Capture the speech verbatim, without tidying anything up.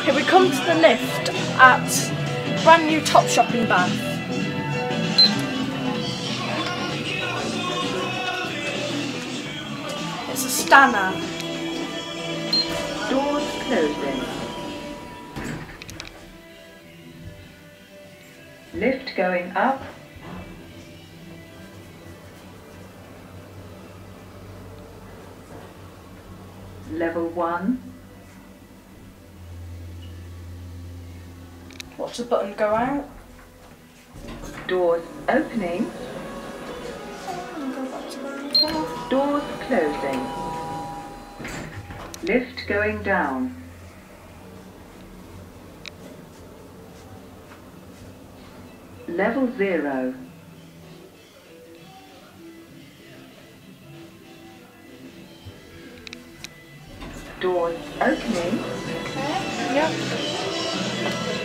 Here we come to the lift at brand new Topshop in Bath. It's a Stannah. Doors closing. Lift going up. Level one. Watch the button go out. Doors opening. Doors closing. Lift going down. Level zero. Doors opening. Okay. Yep.